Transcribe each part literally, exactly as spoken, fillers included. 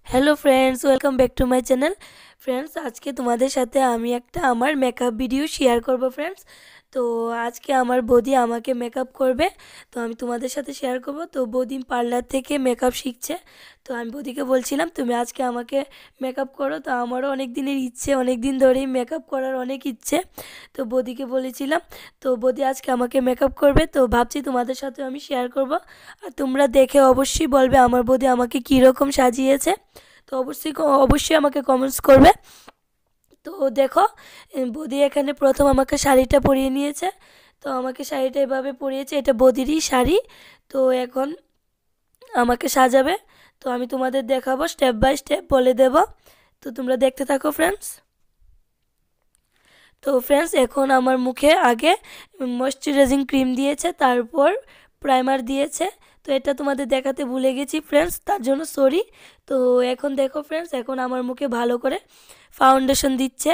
Hello friends, welcome back to my channel. Friends, আজকে তোমাদের সাথে আমি একটা আমার মেকআপ ভিডিও শেয়ার করব ফ্রেন্ডস। তো আজকে আমার বৌদি আমাকে মেকআপ করবে, তো আমি তোমাদের সাথে শেয়ার করব। তো বৌদি পার্লার থেকে মেকআপ শিখছে, তো আমি বৌদিকে বলছিলাম তুমি আজকে আমাকে মেকআপ করো। তো আমারও অনেক দিনের ইচ্ছে, অনেক দিন ধরেই মেকআপ করার অনেক ইচ্ছে। তো বৌদিকে বলেছিলাম, তো বৌদি আজকে আমাকে মেকআপ করবে, তো ভাবছি তোমাদের সাথে আমি শেয়ার করব। আর তোমরা দেখে অবশ্যই বলবে আমার বৌদি আমাকে কীরকম সাজিয়েছে। তো অবশ্যই অবশ্যই আমাকে কমেন্টস করবে। তো দেখো, বৌদি এখানে প্রথম আমাকে শাড়িটা পরিয়ে নিয়েছে। তো আমাকে শাড়িটা এভাবে পরিয়েছে, এটা বৌদিরই শাড়ি। তো এখন আমাকে সাজাবে, তো আমি তোমাদের দেখাবো, স্টেপ বাই স্টেপ বলে দেব। তো তোমরা দেখতে থাকো ফ্রেন্ডস। তো ফ্রেন্ডস, এখন আমার মুখে আগে ময়শ্চারাইজিং ক্রিম দিয়েছে, তারপর প্রাইমার দিয়েছে। তো এটা তোমাদের দেখাতে ভুলে গেছি ফ্রেন্ডস, তার জন্য সরি। তো এখন দেখো ফ্রেন্ডস, এখন আমার মুখে ভালো করে ফাউন্ডেশন দিচ্ছে।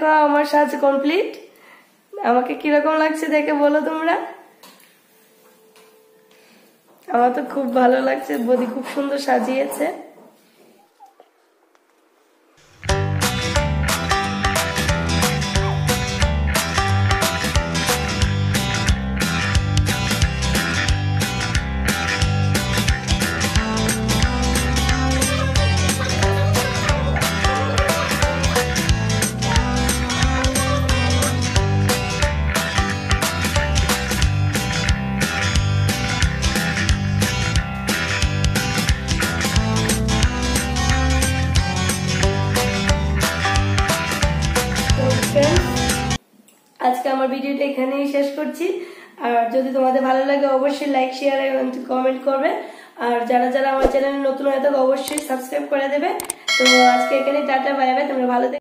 দেখো আমার সাজ কমপ্লিট। আমাকে কিরকম লাগছে দেখে বলো তোমরা। আমার তো খুব ভালো লাগছে, বৌদি খুব সুন্দর সাজিয়েছে। আজকে আমার ভিডিওটা এখানেই শেষ করছি। আর যদি তোমাদের ভালো লাগে অবশ্যই লাইক শেয়ার এবং কমেন্ট করবে। আর যারা যারা আমার চ্যানেলে নতুন হয়ে থাকে অবশ্যই সাবস্ক্রাইব করে দেবে। তো আজকে এখানে টাটা বাই বাই, তোমরা ভালো